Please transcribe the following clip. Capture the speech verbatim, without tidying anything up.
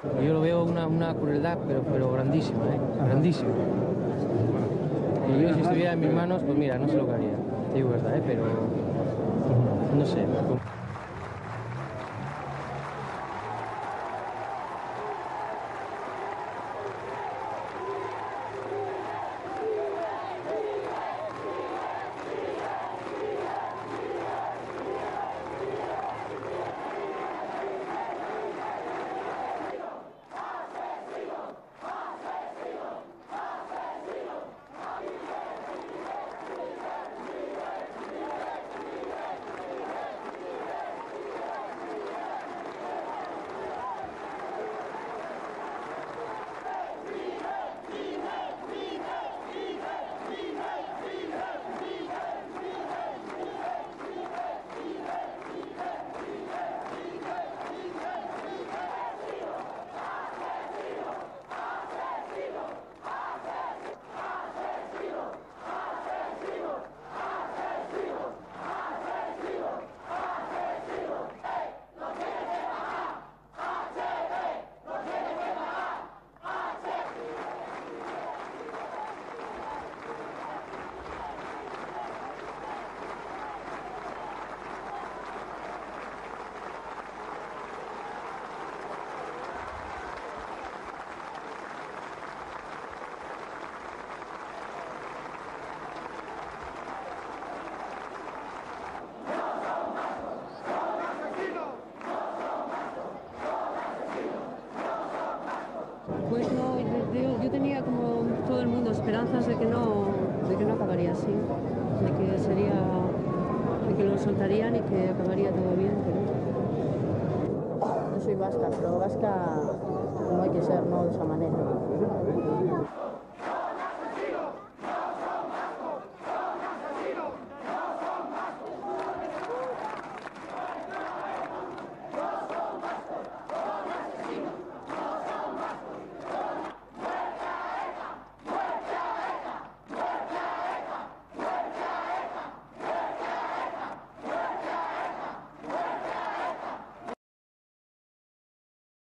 Yo lo veo una, una crueldad, pero, pero grandísima, ¿eh? Grandísima. Y yo si estuviera en mis manos, pues mira, no sé lo que haría, te digo verdad, ¿eh? Pero no sé. Pues no, yo, yo tenía como todo el mundo esperanzas de que no, de que no acabaría así, de que sería, de que lo soltarían y que acabaría todo bien, pero... No soy vasca, pero vasca no hay que ser, no de esa manera.